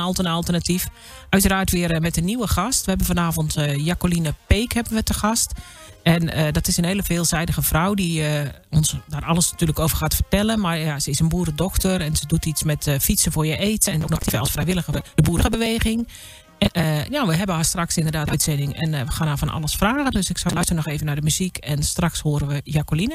Alternatief. Uiteraard weer met een nieuwe gast. We hebben vanavond Jacqueline Peek hebben we te gast. En dat is een hele veelzijdige vrouw die ons daar alles natuurlijk over gaat vertellen. Maar ja, ze is een boerendochter en ze doet iets met fietsen voor je eten. En ook nog actief als vrijwilliger de boerenbeweging. En, we hebben haar straks inderdaad uitzending en we gaan haar van alles vragen. Dus ik zal luisteren nog even naar de muziek en straks horen we Jacqueline.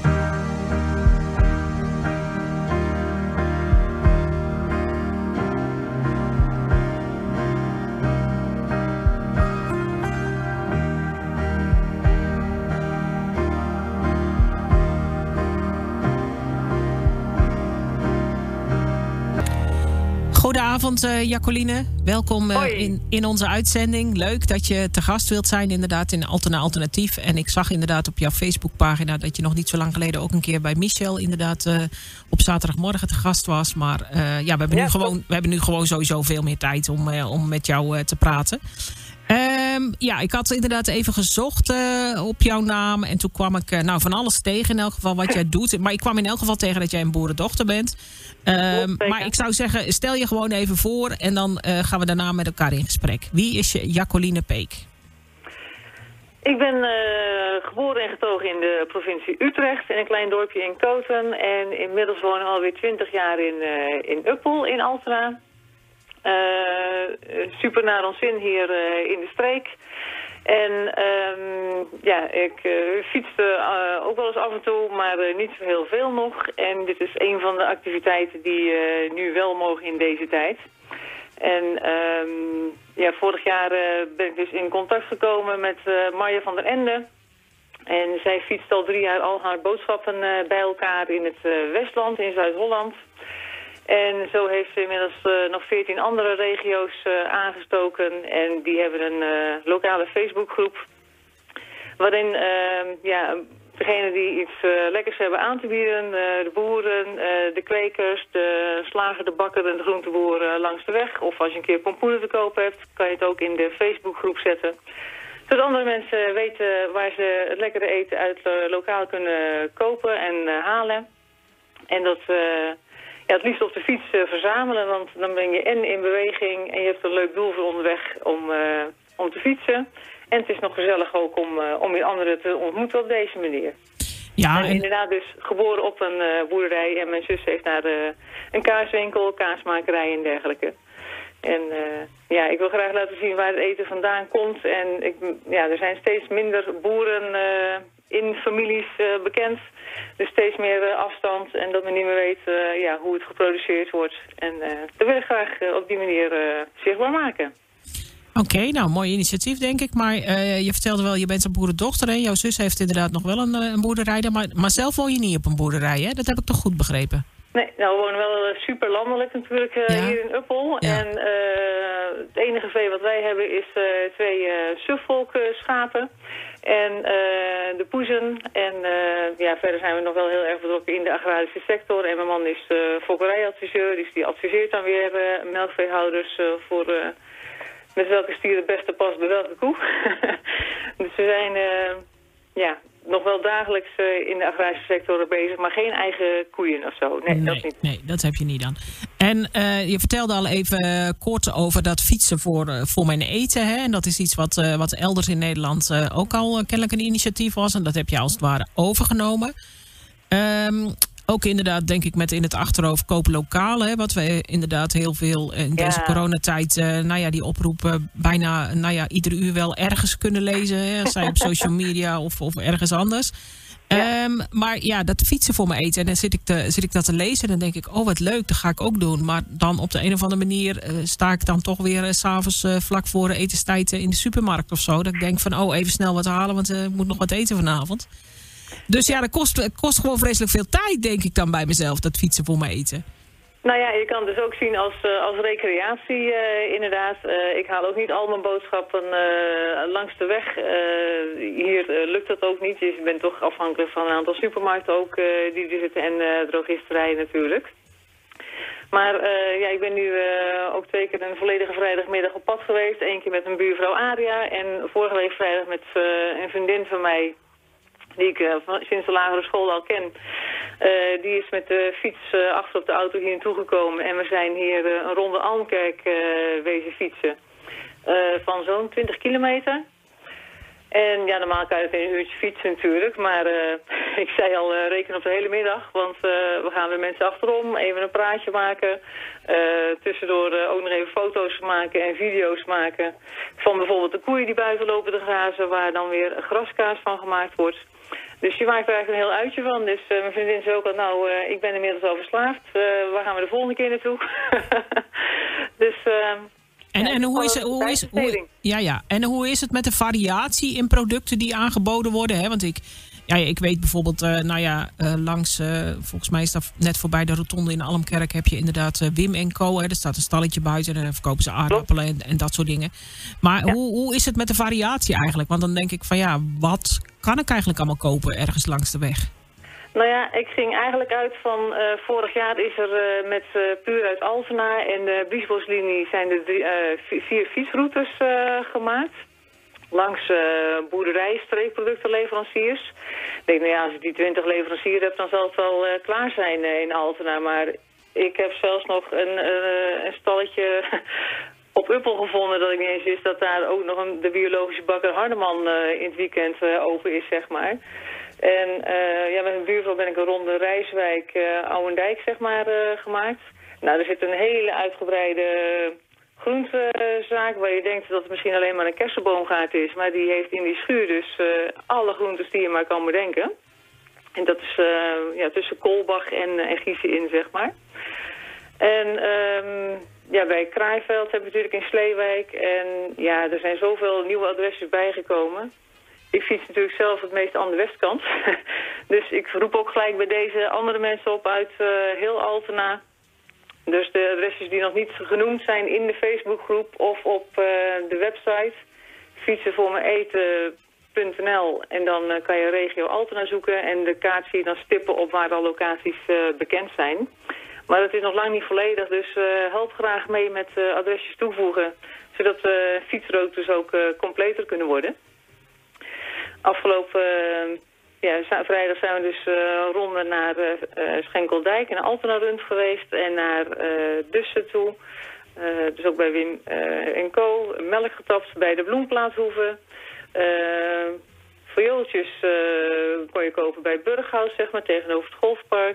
Goedenavond Jacqueline, welkom in onze uitzending. Leuk dat je te gast wilt zijn inderdaad in Alternatief. En ik zag inderdaad op jouw Facebookpagina dat je nog niet zo lang geleden ook een keer bij Michel inderdaad op zaterdagmorgen te gast was. Maar we hebben nu gewoon sowieso veel meer tijd om met jou te praten. Ik had inderdaad even gezocht op jouw naam. En toen kwam ik van alles tegen in elk geval wat jij doet. Maar ik kwam in elk geval tegen dat jij een boerendochter bent. Maar ik zou zeggen, stel je gewoon even voor. En dan gaan we daarna met elkaar in gesprek. Wie is je Jacqueline Peek? Ik ben geboren en getogen in de provincie Utrecht. In een klein dorpje in Koten. En inmiddels woon ik alweer 20 jaar in Uppel in Altena. Super naar ons zin hier in de streek. En ik fietste ook wel eens af en toe, maar niet zo heel veel nog. En dit is een van de activiteiten die nu wel mogen in deze tijd. En vorig jaar ben ik dus in contact gekomen met Marja van der Ende. En zij fietst al 3 jaar al haar boodschappen bij elkaar in het Westland, in Zuid-Holland. En zo heeft ze inmiddels nog 14 andere regio's aangestoken. En die hebben een lokale Facebookgroep. Waarin degenen die iets lekkers hebben aan te bieden, de boeren, de kwekers, de slager, de bakker en de groenteboer langs de weg. Of als je een keer pompoenen te kopen hebt, kan je het ook in de Facebookgroep zetten. Zodat andere mensen weten waar ze het lekkere eten uit lokaal kunnen kopen en halen. En dat... het liefst op de fiets verzamelen, want dan ben je en in beweging en je hebt een leuk doel voor onderweg om te fietsen. En het is nog gezellig ook om weer anderen te ontmoeten op deze manier. Ja, en inderdaad dus geboren op een boerderij en mijn zus heeft daar een kaaswinkel, kaasmakerij en dergelijke. En ik wil graag laten zien waar het eten vandaan komt. En er zijn steeds minder boeren in families bekend. Dus steeds meer afstand en dat men niet meer weet hoe het geproduceerd wordt. En dat wil ik graag op die manier zichtbaar maken. Oké, mooi initiatief denk ik. Maar je vertelde wel, je bent een boerendochter. Hè? Jouw zus heeft inderdaad nog wel een boerderij. Maar zelf woon je niet op een boerderij, hè? Dat heb ik toch goed begrepen? Nee, we wonen wel super landelijk natuurlijk hier in Uppel. Ja. En het enige vee wat wij hebben is 2 Suffolk schapen. En de poezen. En verder zijn we nog wel heel erg betrokken in de agrarische sector. En mijn man is fokkerijadviseur. Dus die adviseert dan weer melkveehouders voor met welke stier het beste past bij welke koe. Dus we zijn nog wel dagelijks in de agrarische sector bezig, maar geen eigen koeien of zo. Nee, dat niet. Nee, dat heb je niet dan. En je vertelde al even kort over dat fietsen voor mijn eten. Hè? En dat is iets wat elders in Nederland ook al kennelijk een initiatief was. En dat heb je als het ware overgenomen. Ook inderdaad, denk ik, met in het achterhoofd kopen lokaal. Hè, wat we inderdaad heel veel in deze coronatijd... die oproepen bijna ieder uur wel ergens kunnen lezen. Hè, zij op social media of ergens anders. Maar dat fietsen voor me eten. En dan zit ik dat te lezen en dan denk ik... wat leuk, dat ga ik ook doen. Maar dan op de een of andere manier sta ik dan toch weer... 's avonds vlak voor de etenstijd in de supermarkt of zo. Dat ik denk van, even snel wat halen... want ik moet nog wat eten vanavond. Dus dat kost gewoon vreselijk veel tijd, denk ik dan bij mezelf, dat fietsen voor me eten. Nou ja, je kan het dus ook zien als recreatie inderdaad. Ik haal ook niet al mijn boodschappen langs de weg. Hier lukt dat ook niet. Je bent toch afhankelijk van een aantal supermarkten ook die er zitten en drogisterijen natuurlijk. Maar ik ben nu ook 2 keer een volledige vrijdagmiddag op pad geweest. 1 keer met mijn buurvrouw Aria en vorige week vrijdag met een vriendin van mij... die ik sinds de lagere school al ken. Die is met de fiets achter op de auto hier naartoe gekomen. En we zijn hier een ronde Almkerk wezen fietsen. Van zo'n 20 kilometer. En ja, normaal kan je het in een uurtje fietsen natuurlijk. Maar ik zei al, reken op de hele middag. Want we gaan weer mensen achterom, even een praatje maken. Tussendoor ook nog even foto's maken en video's maken. Van bijvoorbeeld de koeien die buiten lopen te grazen, waar dan weer graskaas van gemaakt wordt. Dus je maakt er eigenlijk een heel uitje van. Dus mijn vriendin zei ook al, nou, ik ben inmiddels al verslaafd. Waar gaan we de volgende keer naartoe? Dus... En hoe is het met de variatie in producten die aangeboden worden? Hè? Want ik weet bijvoorbeeld, langs, volgens mij is dat net voorbij de rotonde in Almkerk, heb je inderdaad Wim & Co. Hè? Er staat een stalletje buiten en dan verkopen ze aardappelen en dat soort dingen. Maar hoe is het met de variatie eigenlijk? Want dan denk ik van ja, wat kan ik eigenlijk allemaal kopen ergens langs de weg? Nou ja, ik ging eigenlijk uit van vorig jaar is er met Puur uit Altena en de Biesboslinie zijn er 4 fietsroutes gemaakt. Langs boerderij, streekproductenleveranciers. Ik denk, nou ja, als ik die 20 leveranciers heb, dan zal het wel klaar zijn in Altena. Maar ik heb zelfs nog een stalletje op Uppel gevonden dat ik niet eens wist dat daar ook nog de biologische bakker Hardeman in het weekend open is, zeg maar. En met mijn buurvrouw ben ik een ronde Rijswijk, Ouwendijk, zeg maar, gemaakt. Nou, er zit een hele uitgebreide groentezaak waar je denkt dat het misschien alleen maar een kersenboomgaard is. Maar die heeft in die schuur dus alle groentes die je maar kan bedenken. En dat is tussen Kolbach en Giezen in, zeg maar. En bij Kraaiveld hebben we natuurlijk in Sleewijk. En ja, er zijn zoveel nieuwe adresses bijgekomen. Ik fiets natuurlijk zelf het meest aan de westkant. Dus ik roep ook gelijk bij deze andere mensen op uit heel Altena. Dus de adresses die nog niet genoemd zijn in de Facebookgroep of op de website fietsenvoormeeten.nl. En dan kan je regio Altena zoeken en de kaart zie je dan stippen op waar al locaties bekend zijn. Maar dat is nog lang niet volledig, dus help graag mee met adresjes toevoegen, zodat fietsroutes ook completer kunnen worden. Afgelopen vrijdag zijn we dus ronden naar Schenkeldijk en Altena Rund geweest en naar Dussen toe. Dus ook bij Wim & Co. Melk getapt bij de Bloemplaathoeve. Viooltjes kon je kopen bij Burghout, zeg maar, tegenover het golfpark.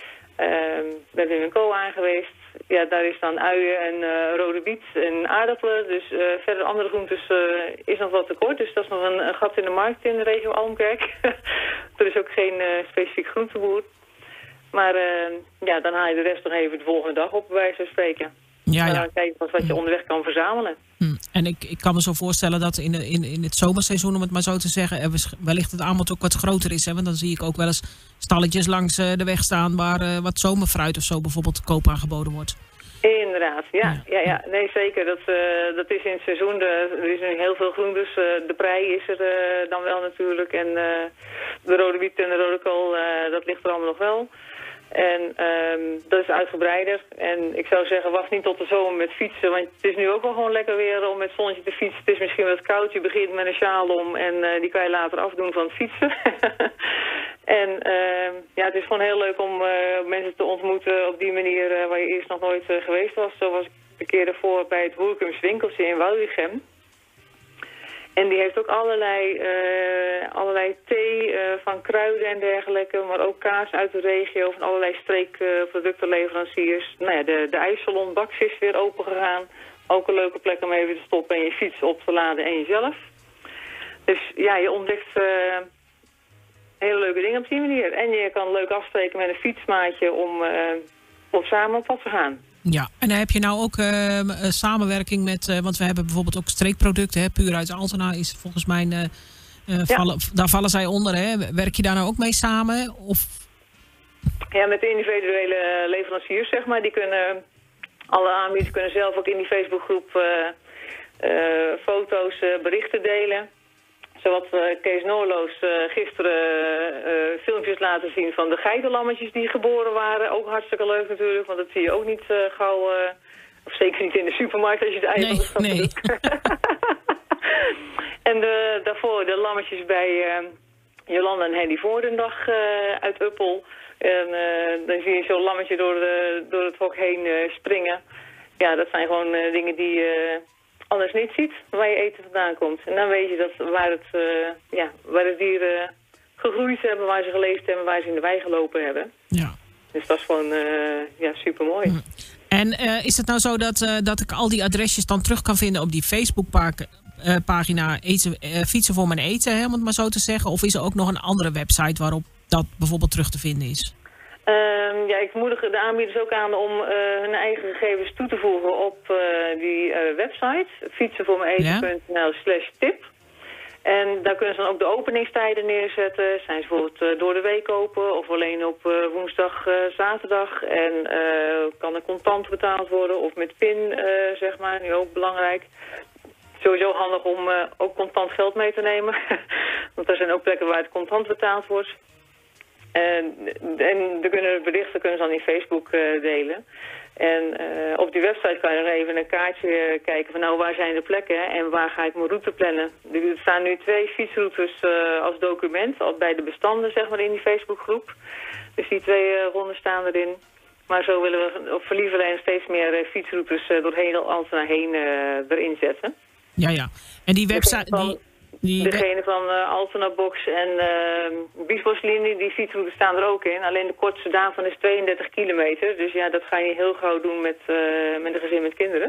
Bij Wim & Co. aangeweest. Ja, daar is dan uien en rode biet en aardappelen. Dus verder andere groentes is nog wat tekort. Dus dat is nog een gat in de markt in de regio Almkerk. Er is ook geen specifiek groenteboer. Maar dan haal je de rest nog even de volgende dag op, bij wijze van spreken. Ja. Dan kijk je wat je onderweg kan verzamelen. En ik kan me zo voorstellen dat in het zomerseizoen, om het maar zo te zeggen, wellicht het aanbod ook wat groter is. Hè? Want dan zie ik ook wel eens stalletjes langs de weg staan waar wat zomerfruit of zo bijvoorbeeld te koop aangeboden wordt. Inderdaad, ja. Nee, zeker. Dat is in het seizoen. Er is nu heel veel groentes. De prei is er dan wel natuurlijk. En de rode biet en de rode kool, dat ligt er allemaal nog wel. En dat is uitgebreider. En ik zou zeggen, wacht niet tot de zomer met fietsen. Want het is nu ook wel gewoon lekker weer om met het zonnetje te fietsen. Het is misschien wat koud. Je begint met een sjaal om en die kan je later afdoen van het fietsen. En het is gewoon heel leuk om mensen te ontmoeten op die manier waar je eerst nog nooit geweest was. Zo was ik de keer daarvoor bij het Woerkums winkeltje in Woudrichem. En die heeft ook allerlei thee van kruiden en dergelijke, maar ook kaas uit de regio van allerlei streekproductenleveranciers. Nou ja, de ijssalon Baks is weer open gegaan. Ook een leuke plek om even te stoppen en je fiets op te laden en jezelf. Dus ja, je ontdekt hele leuke dingen op die manier. En je kan leuk afspreken met een fietsmaatje om samen op pad te gaan. Ja, en dan heb je nou ook samenwerking met, want we hebben bijvoorbeeld ook streekproducten, hè, Puur uit Altena is volgens mij, daar vallen zij onder. Hè. Werk je daar nou ook mee samen? Of? Ja, met de individuele leveranciers, zeg maar, die kunnen, alle aanbieders kunnen zelf ook in die Facebookgroep foto's, berichten delen. Zoals Kees Noorloos gisteren filmpjes laten zien van de geitenlammetjes die geboren waren. Ook hartstikke leuk natuurlijk, want dat zie je ook niet gauw, of zeker niet in de supermarkt als je het ei van de stad doet. En daarvoor de lammetjes bij Jolanda en Henny Voordendag uit Uppel. En dan zie je zo'n lammetje door het hok heen springen. Ja, dat zijn gewoon dingen die je anders niet ziet, waar je eten vandaan komt. En dan weet je dat waar de dieren gegroeid hebben, waar ze geleefd hebben, waar ze in de wei gelopen hebben. Ja. Dus dat is gewoon supermooi. En is het nou zo dat ik al die adresjes dan terug kan vinden op die Facebookpagina Fietsen voor mijn eten, hè, om het maar zo te zeggen? Of is er ook nog een andere website waarop dat bijvoorbeeld terug te vinden is? Ik moedig de aanbieders ook aan om hun eigen gegevens toe te voegen op die website. fietsenvoormijneten.nl/tip. En daar kunnen ze dan ook de openingstijden neerzetten. Zijn ze bijvoorbeeld door de week open of alleen op woensdag, zaterdag. En kan er contant betaald worden of met PIN, zeg maar. Nu ook belangrijk. Sowieso handig om ook contant geld mee te nemen. Want er zijn ook plekken waar het contant betaald wordt. En de berichten kunnen ze dan in Facebook delen. En op die website kan je nog even een kaartje kijken van nou, waar zijn de plekken en waar ga ik mijn route plannen. Er staan nu 2 fietsroutes als document, al bij de bestanden zeg maar in die Facebookgroep. Dus die 2 ronden staan erin. Maar zo willen we op verlieverlijn steeds meer fietsroutes doorheen Altena heen erin zetten. Ja. En die website... Degene van Altena Box en Biesboslinie, die fietsroutes staan er ook in. Alleen de kortste daarvan is 32 kilometer. Dus ja, dat ga je heel gauw doen met een gezin met kinderen.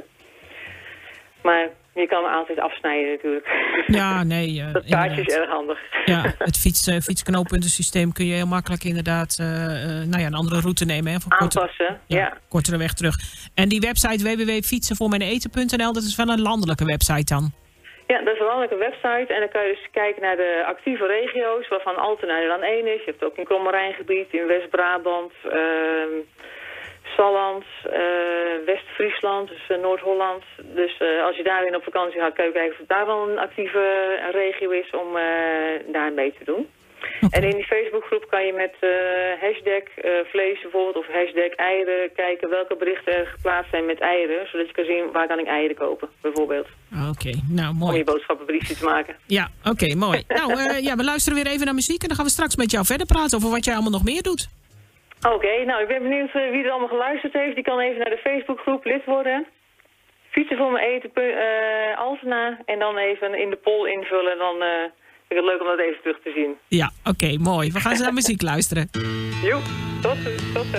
Maar je kan altijd afsnijden natuurlijk. Ja, nee. Dat kaartje is erg handig. Ja, het fietsknooppuntensysteem kun je heel makkelijk inderdaad een andere route nemen. Hè, voor aanpassen, kortere weg terug. En die website www.fietsenvoormijneten.nl, dat is wel een landelijke website dan? Ja, dat is een landelijke website en dan kan je dus kijken naar de actieve regio's, waarvan Altena er dan 1 is. Je hebt ook in Krommerijngebied, in West-Brabant, Salland, West-Friesland, dus Noord-Holland. Dus als je daarin op vakantie gaat, kan je kijken of daar wel een actieve regio is om daar mee te doen. En in die Facebookgroep kan je met hashtag vlees bijvoorbeeld of hashtag eieren kijken welke berichten er geplaatst zijn met eieren. Zodat je kan zien waar kan ik eieren kopen bijvoorbeeld. Oké, nou mooi. Om je boodschappenbriefje te maken. Ja, oké, mooi. Nou, we luisteren weer even naar muziek en dan gaan we straks met jou verder praten over wat jij allemaal nog meer doet. Oké, nou ik ben benieuwd wie er allemaal geluisterd heeft. Die kan even naar de Facebookgroep lid worden. Fietsen voor mijn eten, Altena. En dan even in de poll invullen en dan... Ik vind het leuk om dat even terug te zien. Ja, oké, mooi. We gaan eens naar muziek luisteren. Jo, tot zo.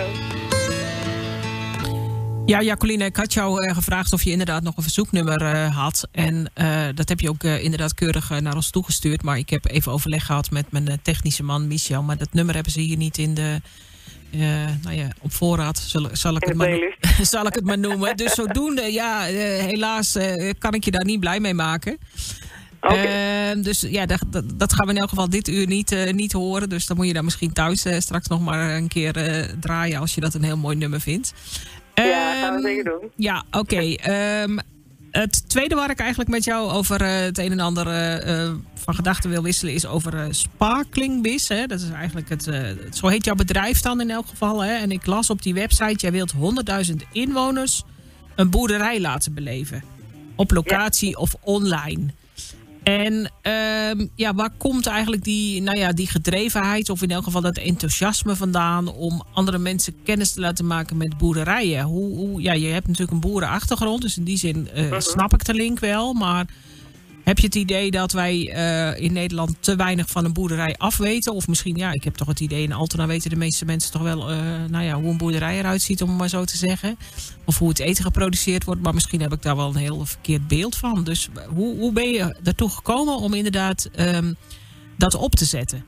Ja, Jacqueline, ik had jou gevraagd of je inderdaad nog een verzoeknummer had. En dat heb je ook inderdaad keurig naar ons toegestuurd. Maar ik heb even overleg gehad met mijn technische man, Michel. Maar dat nummer hebben ze hier niet in de... op voorraad zal ik het maar noemen. Dus zodoende, helaas kan ik je daar niet blij mee maken. Okay. Dus ja, dat gaan we in elk geval dit uur niet horen. Dus dan moet je daar misschien thuis straks nog maar een keer draaien als je dat een heel mooi nummer vindt. Ja, gaan we zeker doen. Ja, oké. Het tweede waar ik eigenlijk met jou over het een en ander van gedachten wil wisselen is over Sparkling Bis. Hè? Dat is eigenlijk zo heet jouw bedrijf dan in elk geval. Hè? En ik las op die website, jij wilt 100.000 inwoners een boerderij laten beleven. Op locatie of online. En waar komt eigenlijk die gedrevenheid of in elk geval dat enthousiasme vandaan om andere mensen kennis te laten maken met boerderijen? Je hebt natuurlijk een boerenachtergrond, dus in die zin snap ik de link wel. Maar heb je het idee dat wij in Nederland te weinig van een boerderij afweten? Of misschien, ik heb toch het idee in Altena weten de meeste mensen toch wel hoe een boerderij eruit ziet, om het maar zo te zeggen. Of hoe het eten geproduceerd wordt. Maar misschien heb ik daar wel een heel verkeerd beeld van. Dus hoe ben je daartoe gekomen om inderdaad dat op te zetten?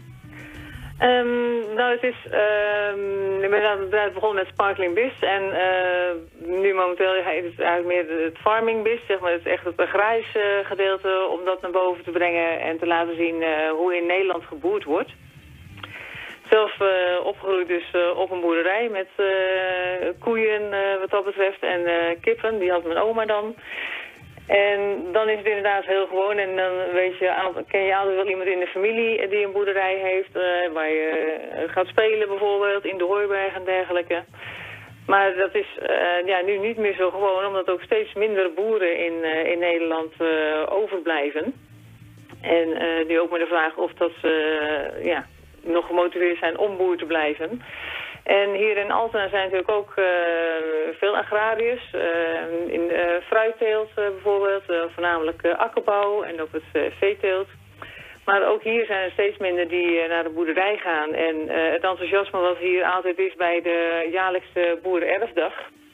Het is... ik ben begonnen met Sparkling Bis. En nu momenteel is het eigenlijk meer het farming bis. Zeg maar. Het is echt het agrarische gedeelte om dat naar boven te brengen en te laten zien hoe in Nederland geboerd wordt. Zelf opgegroeid dus op een boerderij met koeien wat dat betreft en kippen. Die had mijn oma dan. En dan is het inderdaad heel gewoon en dan ken je altijd wel iemand in de familie die een boerderij heeft, waar je gaat spelen bijvoorbeeld, in de hooiberg en dergelijke. Maar dat is nu niet meer zo gewoon, omdat ook steeds minder boeren in Nederland overblijven. En nu ook met de vraag of dat ze nog gemotiveerd zijn om boer te blijven. En hier in Altena zijn natuurlijk ook veel agrariërs. In fruitteelt bijvoorbeeld, voornamelijk akkerbouw en ook het veeteelt. Maar ook hier zijn er steeds minder die naar de boerderij gaan. En het enthousiasme wat hier altijd is bij de jaarlijkse Boerenerfdag.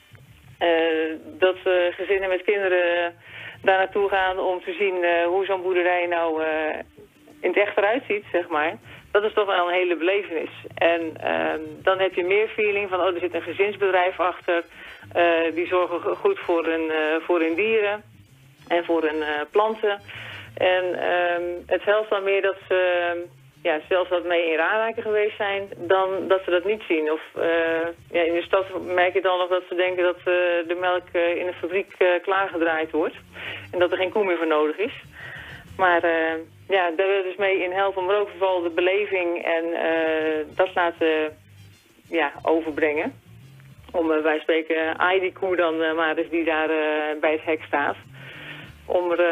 Dat gezinnen met kinderen daar naartoe gaan om te zien hoe zo'n boerderij nou in het echt eruit ziet, zeg maar. Dat is toch wel een hele belevenis. En dan heb je meer feeling van, er zit een gezinsbedrijf achter. Die zorgen goed voor hun dieren en voor hun planten. En het helpt dan meer dat ze zelfs wat mee in aanraking geweest zijn, dan dat ze dat niet zien. Of in de stad merk je dan nog dat ze denken dat de melk in de fabriek klaargedraaid wordt. En dat er geen koe meer voor nodig is. Maar daar wil je dus mee in helpen, maar ook vooral de beleving en dat laten overbrengen. Om bij spreken, die koe dan maar eens die daar bij het hek staat. Om er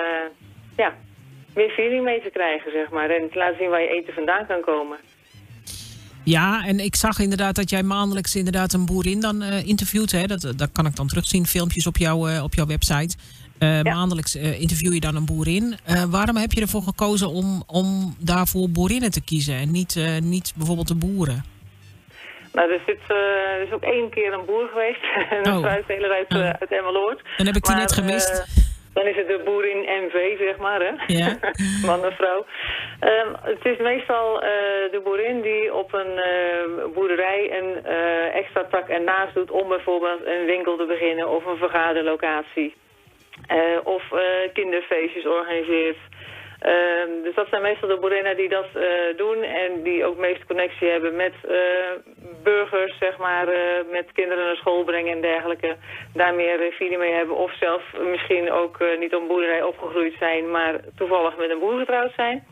meer feeling mee te krijgen, zeg maar. En te laten zien waar je eten vandaan kan komen. Ja, en ik zag inderdaad dat jij maandelijks inderdaad een boerin dan interviewt. Hè? Dat kan ik dan terugzien, filmpjes op jouw website. Maandelijks interview je dan een boerin. Waarom heb je ervoor gekozen om daarvoor boerinnen te kiezen en niet bijvoorbeeld de boeren? Nou, er is ook 1 keer een boer geweest. Een fruitteler uit Emmeloord. Dan heb ik die net gemist. Dan is het de boerin MV, zeg maar, hè? Ja. Man en vrouw. Het is meestal de boerin die op een boerderij een extra tak ernaast doet om bijvoorbeeld een winkel te beginnen of een vergaderlocatie. Of kinderfeestjes organiseert. Dus dat zijn meestal de boerinnen die dat doen en die ook meest connectie hebben met burgers, zeg maar, met kinderen naar school brengen en dergelijke. Daar meer feeling mee hebben of zelf misschien ook niet op een boerderij opgegroeid zijn, maar toevallig met een boer getrouwd zijn.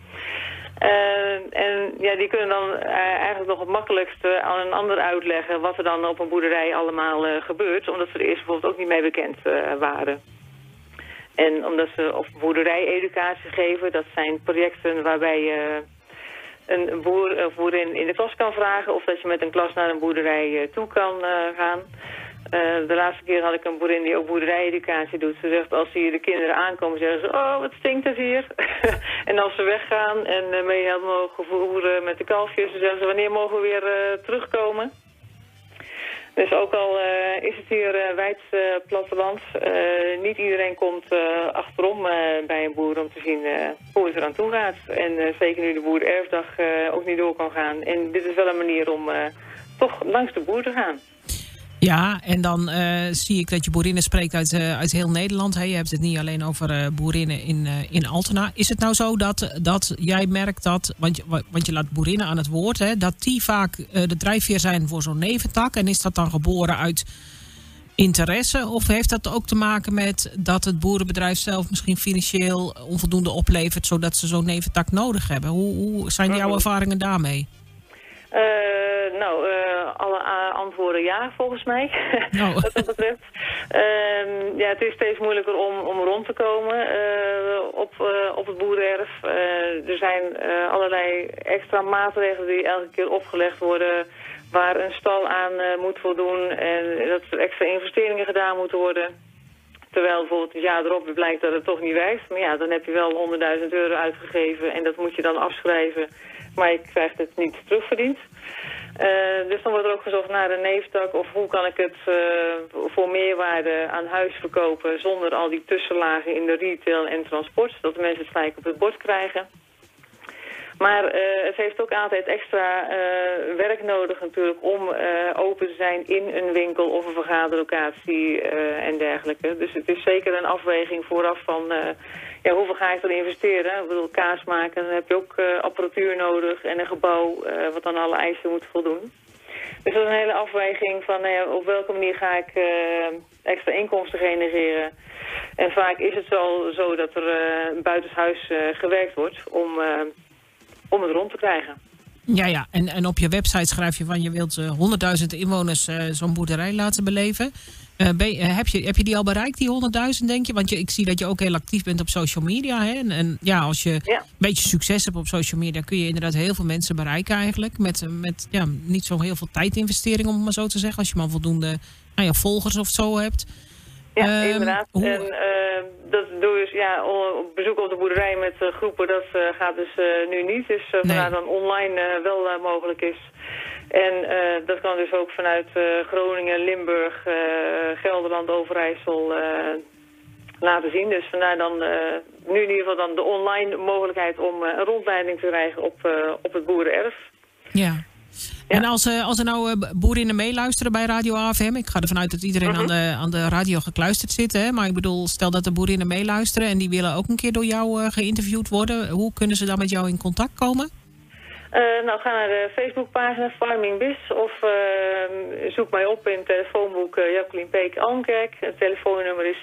Die kunnen dan eigenlijk nog het makkelijkste aan een ander uitleggen wat er dan op een boerderij allemaal gebeurt, omdat ze er eerst bijvoorbeeld ook niet mee bekend waren. En omdat ze op boerderij-educatie geven, dat zijn projecten waarbij je een boer of boerin in de klas kan vragen of dat je met een klas naar een boerderij toe kan gaan. De laatste keer had ik een boerin die ook boerderij-educatie doet. Ze zegt, als hier de kinderen aankomen, zeggen ze, wat stinkt het hier? En als ze weggaan en mee helemaal voeren met de kalfjes, dan zeggen ze, wanneer mogen we weer terugkomen? Dus ook al is het hier wijd platteland, niet iedereen komt achterom bij een boer om te zien hoe het eraan toe gaat. En zeker nu de Boerenerfdag ook niet door kan gaan. En dit is wel een manier om toch langs de boer te gaan. Ja, en dan zie ik dat je boerinnen spreekt uit heel Nederland. Hè? Je hebt het niet alleen over boerinnen in Altena. Is het nou zo dat jij merkt dat, want je laat boerinnen aan het woord, hè, dat die vaak de drijfveer zijn voor zo'n neventak? En is dat dan geboren uit interesse? Of heeft dat ook te maken met dat het boerenbedrijf zelf misschien financieel onvoldoende oplevert, zodat ze zo'n neventak nodig hebben? Hoe zijn jouw ervaringen daarmee? Alle antwoorden ja, volgens mij, wat dat betreft. Het is steeds moeilijker om rond te komen op het boerenerf. Er zijn allerlei extra maatregelen die elke keer opgelegd worden, waar een stal aan moet voldoen en dat er extra investeringen gedaan moeten worden. Terwijl bijvoorbeeld het jaar erop blijkt dat het toch niet werkt. Maar ja, dan heb je wel 100.000 euro uitgegeven en dat moet je dan afschrijven. Maar je krijgt het niet terugverdiend. Dus dan wordt er ook gezocht naar een neeftak of hoe kan ik het voor meerwaarde aan huis verkopen zonder al die tussenlagen in de retail en transport. Dat de mensen het gelijk op het bord krijgen. Maar het heeft ook altijd extra werk nodig natuurlijk om open te zijn in een winkel of een vergaderlocatie en dergelijke. Dus het is zeker een afweging vooraf van hoeveel ga ik dan investeren. Ik bedoel, kaas maken, dan heb je ook apparatuur nodig en een gebouw wat aan alle eisen moet voldoen. Dus dat is een hele afweging van op welke manier ga ik extra inkomsten genereren. En vaak is het zo dat er buitenshuis gewerkt wordt om het rond te krijgen. Ja. En op je website schrijf je van je wilt 100.000 inwoners zo'n boerderij laten beleven. Heb je die al bereikt, die 100.000, denk je? Want ik zie dat je ook heel actief bent op social media. Hè? En als je een beetje succes hebt op social media, kun je inderdaad heel veel mensen bereiken eigenlijk. Met niet zo heel veel tijdinvestering, om het maar zo te zeggen. Als je maar voldoende volgers of zo hebt. Ja, inderdaad. En dat doe je op bezoek op de boerderij met groepen. Dat gaat dus nu niet. Dus vanuit dan online wel mogelijk is. En dat kan dus ook vanuit Groningen, Limburg, Gelderland, Overijssel laten zien. Dus vandaar dan nu in ieder geval dan de online mogelijkheid om een rondleiding te krijgen op het boerenerf. Ja. En als er nou boerinnen meeluisteren bij Radio AFM... ik ga ervan uit dat iedereen aan de radio gekluisterd zit... Hè? Maar ik bedoel, stel dat de boerinnen meeluisteren... en die willen ook een keer door jou geïnterviewd worden... hoe kunnen ze dan met jou in contact komen? Ga naar de Facebookpagina Farming Biz... of zoek mij op in het telefoonboek Jacqueline Peek Almkerk. Het telefoonnummer is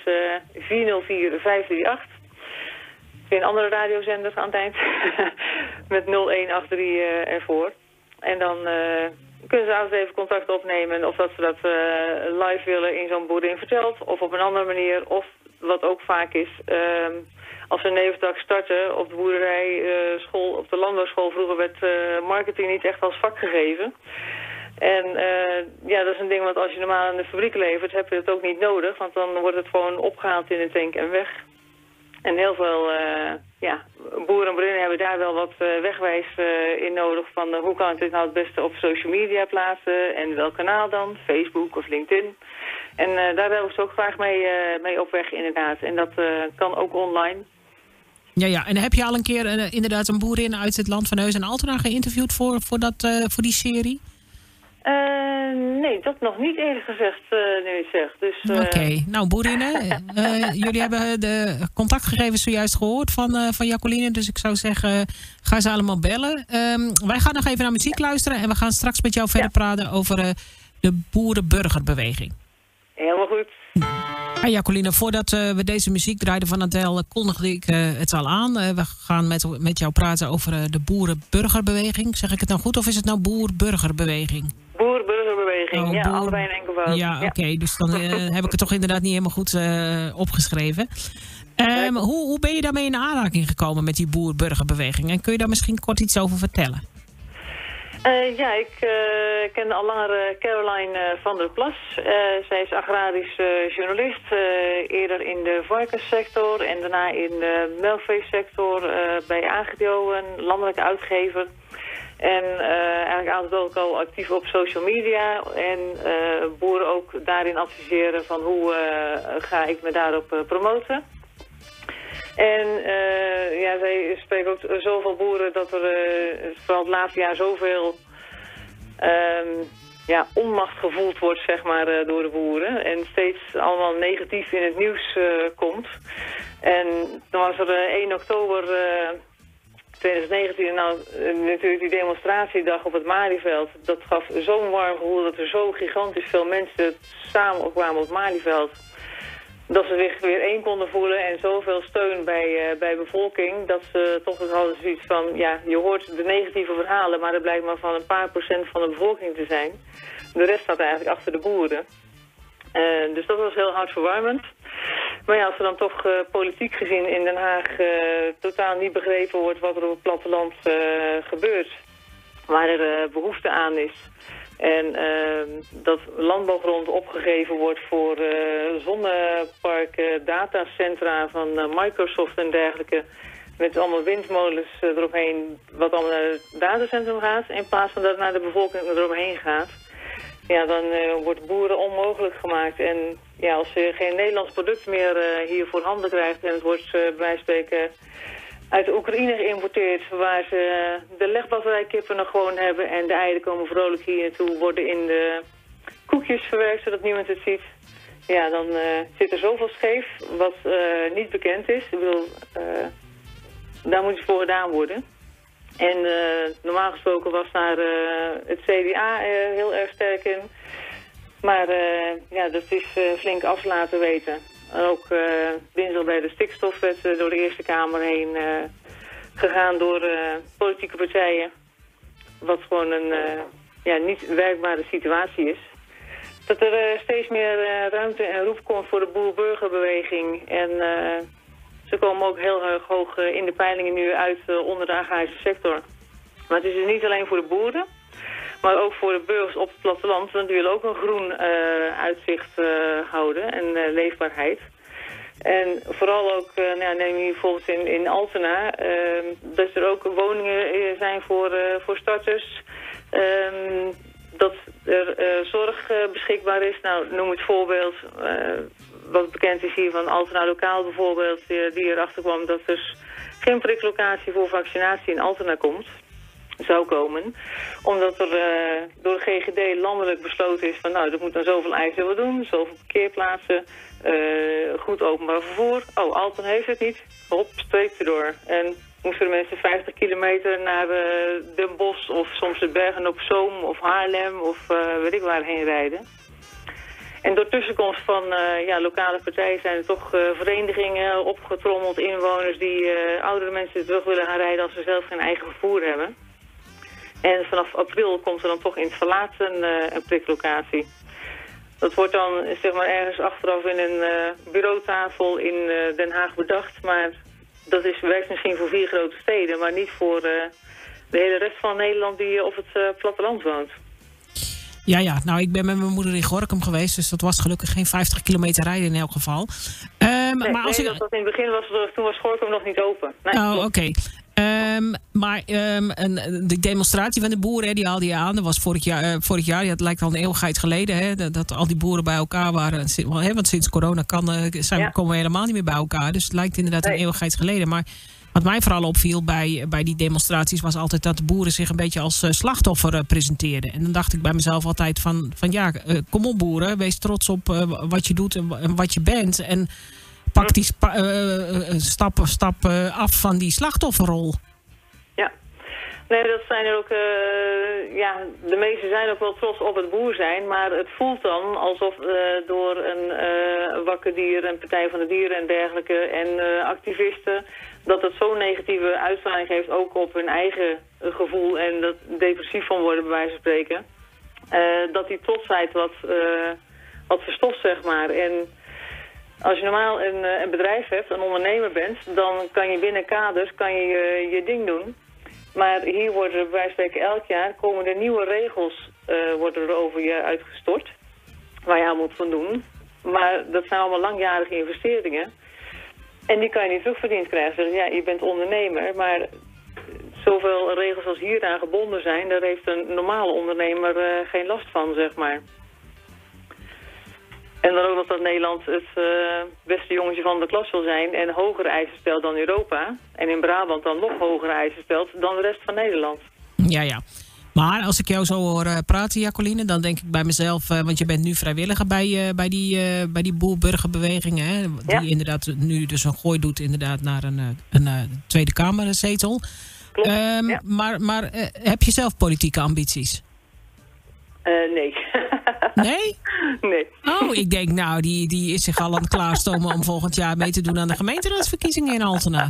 404-538. Een andere radiozender aan het eind. Met 0183 ervoor. En dan kunnen ze altijd even contact opnemen of dat ze dat live willen in zo'n boerin verteld. Of op een andere manier. Of wat ook vaak is, als we een nevendag starten op de boerderijschool, op de landbouwschool. Vroeger werd marketing niet echt als vak gegeven. En dat is een ding wat als je normaal in de fabriek levert, heb je het ook niet nodig. Want dan wordt het gewoon opgehaald in de tank en weg. En heel veel boeren en boerinnen hebben daar wel wat wegwijs in nodig van hoe kan ik dit nou het beste op social media plaatsen en welk kanaal dan, Facebook of LinkedIn. En daar helpen ze ook graag mee op weg inderdaad. En dat kan ook online. Ja. En heb je al een keer inderdaad een boerin uit het land van Heus en Altena geïnterviewd voor die serie? Nee, dat nog niet eerlijk gezegd, nu je het zegt. Dus, Oké, nou boerinnen, jullie hebben de contactgegevens zojuist gehoord van Jacqueline. Dus ik zou zeggen, ga ze allemaal bellen. Wij gaan nog even naar muziek luisteren en we gaan straks met jou verder praten over de boerenburgerbeweging. Helemaal goed. Ja, Jacqueline, voordat we deze muziek draaiden van Adele, kondigde ik het al aan. We gaan met jou praten over de boerenburgerbeweging. Zeg ik het nou goed of is het nou boer-burgerbeweging? Boer-burgerbeweging, allebei in enkelvoud. Ja, oké, dus dan heb ik het toch inderdaad niet helemaal goed opgeschreven. Hoe ben je daarmee in aanraking gekomen met die boer-burgerbeweging? En kun je daar misschien kort iets over vertellen? Ik ken al langer Caroline van der Plas. Zij is agrarisch journalist, eerder in de varkenssector en daarna in de melkveesector bij Agrio, een landelijke uitgever. En eigenlijk altijd ook al actief op social media en boeren ook daarin adviseren van hoe ga ik me daarop promoten. En zij spreken ook zoveel boeren dat er vooral het laatste jaar zoveel onmacht gevoeld wordt, zeg maar, door de boeren. En steeds allemaal negatief in het nieuws komt. En dan was er 1 oktober 2019 natuurlijk die demonstratiedag op het Malieveld. Dat gaf zo'n warm gevoel dat er zo gigantisch veel mensen samen opkwamen op het Malieveld. Dat ze zich weer één konden voelen en zoveel steun bij bevolking. Dat ze toch eens hadden zoiets van, je hoort de negatieve verhalen, maar het blijkt maar van een paar procent van de bevolking te zijn. De rest staat eigenlijk achter de boeren. Dus dat was heel hartverwarmend. Maar als er dan toch politiek gezien in Den Haag totaal niet begrepen wordt wat er op het platteland gebeurt, waar er behoefte aan is. En dat landbouwgrond opgegeven wordt voor zonneparken, datacentra van Microsoft en dergelijke. Met allemaal windmolens eromheen, wat allemaal naar het datacentrum gaat. In plaats van dat het naar de bevolking eromheen gaat. Ja, dan wordt boeren onmogelijk gemaakt. En als je geen Nederlands product meer hier voor handen krijgt en het wordt bij wijze van spreken uit de Oekraïne geïmporteerd, waar ze de legbatterijkippen nog gewoon hebben en de eieren komen vrolijk hier naartoe, worden in de koekjes verwerkt zodat niemand het ziet. Ja, dan zit er zoveel scheef wat niet bekend is. Ik bedoel, daar moet iets voor gedaan worden. En normaal gesproken was daar het CDA heel erg sterk in. Maar dat is flink af laten weten. Ook dinsdag bij de stikstofwet door de Eerste Kamer heen gegaan door politieke partijen. Wat gewoon een niet werkbare situatie is. dat er steeds meer ruimte en roep komt voor de boer-burgerbeweging. En ze komen ook heel erg hoog in de peilingen nu uit onder de agrarische sector. Maar het is dus niet alleen voor de boeren, maar ook voor de burgers op het platteland. Want die willen ook een groen uitzicht houden en leefbaarheid. En vooral ook, neem je bijvoorbeeld in Altena, dat er ook woningen zijn voor starters. Dat er zorg beschikbaar is. Nou, noem het voorbeeld, wat bekend is hier van Altena Lokaal bijvoorbeeld, die erachter kwam dat er geen priklocatie voor vaccinatie in Altena zou komen. Omdat er door de GGD landelijk besloten is van nou, er moet dan zoveel eisen wat doen, zoveel parkeerplaatsen, goed openbaar vervoer. Oh, Altena heeft het niet. Hop, streep erdoor. En moesten de mensen 50 kilometer naar Den Bosch of soms de Bergen op Zoom of Haarlem of weet ik waar heen rijden. En door tussenkomst van lokale partijen zijn er toch verenigingen opgetrommeld, inwoners die oudere mensen terug willen gaan rijden als ze zelf geen eigen vervoer hebben. En vanaf april komt er dan toch in het verlaten een priklocatie. Dat wordt dan zeg maar ergens achteraf in een bureautafel in Den Haag bedacht. Maar dat werkt misschien voor 4 grote steden, maar niet voor de hele rest van Nederland die op het platteland woont. Ja, nou ik ben met mijn moeder in Gorinchem geweest, dus dat was gelukkig geen 50 kilometer rijden in elk geval. Maar als dat in het begin was, toen was Gorinchem nog niet open. Nee, oké. De demonstratie van de boeren, die haalde je aan. Dat was vorig jaar, het lijkt al een eeuwigheid geleden, hè, dat al die boeren bij elkaar waren. Want sinds corona komen we helemaal niet meer bij elkaar. Dus het lijkt inderdaad een eeuwigheid geleden. Maar wat mij vooral opviel bij die demonstraties was altijd dat de boeren zich een beetje als slachtoffer presenteerden. En dan dacht ik bij mezelf altijd van kom op boeren, wees trots op wat je doet en wat je bent. En pak die stap af van die slachtofferrol. Ja. Nee, dat zijn er ook... de meesten zijn ook wel trots op het boer zijn, maar het voelt dan alsof door een wakker dier, een Partij van de Dieren en dergelijke en activisten, dat het zo'n negatieve uitstraling geeft ook op hun eigen gevoel en dat depressief van worden bij wijze van spreken. Dat die trotsheid wat verstoft, zeg maar. En als je normaal een bedrijf hebt, een ondernemer bent, dan kan je binnen kaders je ding doen. Maar hier worden er bij wijze van spreken elk jaar komen er nieuwe regels worden er over je uitgestort, waar je aan moet van doen. Maar dat zijn allemaal langjarige investeringen. En die kan je niet terugverdiend krijgen. Dus ja, je bent ondernemer, maar zoveel regels als hier aan gebonden zijn, daar heeft een normale ondernemer geen last van, zeg maar. En dan ook nog dat Nederland het beste jongetje van de klas wil zijn en hogere eisen stelt dan Europa. En in Brabant dan nog hogere eisen stelt dan de rest van Nederland. Ja. Maar als ik jou zo hoor praten, Jacqueline, dan denk ik bij mezelf, want je bent nu vrijwilliger bij die boer-burgerbeweging, hè, die inderdaad nu dus een gooi doet inderdaad naar een Tweede Kamerzetel. Klopt, Maar heb je zelf politieke ambities? Nee. Nee? Nee. Oh, ik denk nou, die is zich al aan het klaarstomen om volgend jaar mee te doen aan de gemeenteraadsverkiezingen in Altena.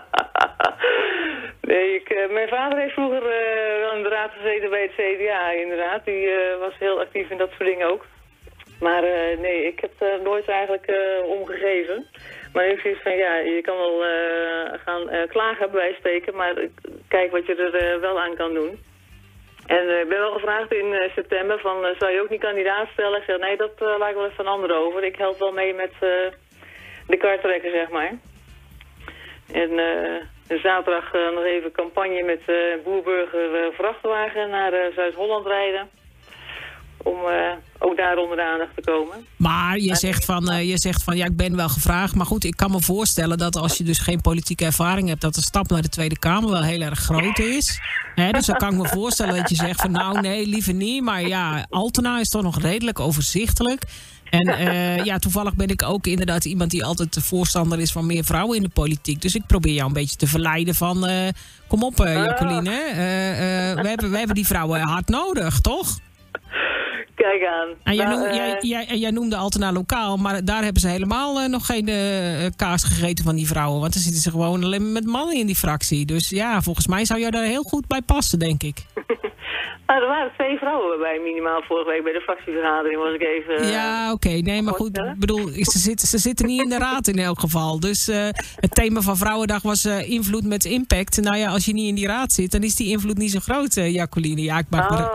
Nee, mijn vader heeft vroeger wel in de raad gezeten bij het CDA, inderdaad. Die was heel actief in dat soort dingen ook. Maar nee, ik heb er nooit eigenlijk omgegeven. Maar ik zoiets van, je kan wel gaan klagen bij steken, maar kijk wat je er wel aan kan doen. En ik ben wel gevraagd in september van, zou je ook niet kandidaat stellen? Ik zeg, nee, dat lijkt wel even een ander over. Ik help wel mee met de kartrekker, zeg maar. En zaterdag nog even campagne met boerburger vrachtwagen naar Zuid-Holland rijden. Om ook daar onder de aandacht te komen. Maar je zegt van, ik ben wel gevraagd. Maar goed, ik kan me voorstellen dat als je dus geen politieke ervaring hebt, dat de stap naar de Tweede Kamer wel heel erg groot is. Dus dan kan ik me voorstellen dat je zegt van, nou nee, liever niet. Maar ja, Altena is toch nog redelijk overzichtelijk. En toevallig ben ik ook inderdaad iemand die altijd de voorstander is van meer vrouwen in de politiek. Dus ik probeer jou een beetje te verleiden van, kom op Jacqueline. We hebben die vrouwen hard nodig, toch? Kijk aan. En jij noemde Altena Lokaal, maar daar hebben ze helemaal nog geen kaas gegeten van die vrouwen. Want dan zitten ze gewoon alleen met mannen in die fractie. Dus ja, volgens mij zou jij daar heel goed bij passen, denk ik. Nou, er waren 2 vrouwen bij minimaal vorige week bij de fractievergadering, was ik even... Ja, oké. Nee, maar goed, ik bedoel, ze zitten niet in de raad in elk geval. Dus het thema van Vrouwendag was invloed met impact. Nou ja, als je niet in die raad zit, dan is die invloed niet zo groot, Jacqueline. Ja, ik maak maar...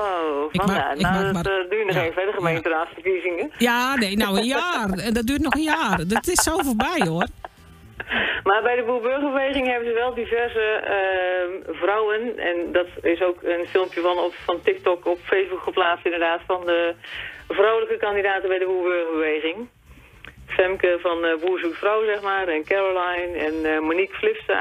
dat duurt nog even, de gemeenteraadsverkiezingen. Ja, nee, nou een jaar. En dat duurt nog een jaar. Dat is zo voorbij, hoor. Maar bij de Boer-Burgerbeweging hebben ze wel diverse vrouwen. En dat is ook een filmpje van TikTok op Facebook geplaatst inderdaad. Van de vrouwelijke kandidaten bij de Boer-Burgerbeweging. Femke van Boer zoekt vrouw, zeg maar. En Caroline en Monique Flipsen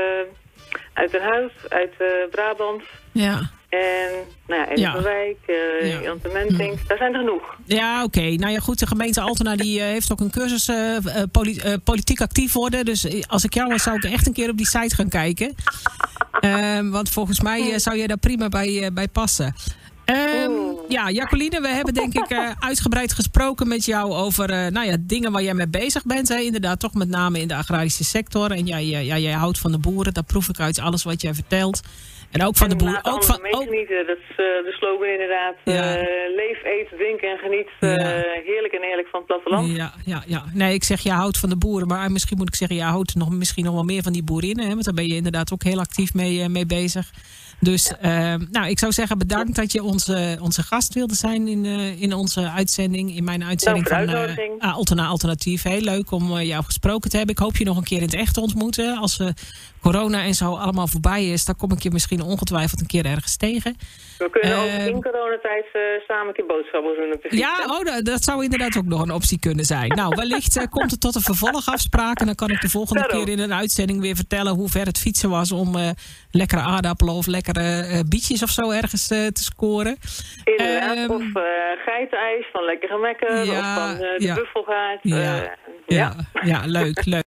uit Den Huis, uit Brabant. Ja. En Ellen van Wijk, Jan de Mentink, daar zijn er genoeg. Ja, oké. Nou ja, goed, de gemeente Altena die heeft ook een cursus politiek actief worden. Dus als ik jou was, zou ik echt een keer op die site gaan kijken. Want volgens mij zou jij daar prima bij passen. Ja, Jacqueline, we hebben denk ik uitgebreid gesproken met jou over dingen waar jij mee bezig bent. Hè? Inderdaad, toch met name in de agrarische sector. En jij houdt van de boeren, dat proef ik uit alles wat jij vertelt. En ook van de boeren. Ook van genieten, dat is de slogan inderdaad. Ja. Leef, eet, drink en geniet heerlijk en eerlijk van het platteland. Ja. Nee, ik zeg je houdt van de boeren, maar misschien moet ik zeggen, je houdt misschien nog wel meer van die boerinnen. Hè? Want daar ben je inderdaad ook heel actief mee bezig. Dus ik zou zeggen bedankt dat je onze gast wilde zijn in onze uitzending. In mijn uitzending van Altena Alternatief. Heel leuk om jou gesproken te hebben. Ik hoop je nog een keer in het echt te ontmoeten. Als corona en zo allemaal voorbij is, dan kom ik je misschien ongetwijfeld een keer ergens tegen. We kunnen ook in coronatijd samen een keer boodschappen doen op de fiets. Ja, dat zou inderdaad ook nog een optie kunnen zijn. Nou, wellicht komt het tot een vervolgafspraak. En dan kan ik de volgende keer in een uitzending weer vertellen hoe ver het fietsen was om lekkere aardappelen of lekkere bietjes of zo ergens te scoren. Inderdaad, of geitenijs van Lekkere Mekker of van de Buffelgaard. Ja, leuk.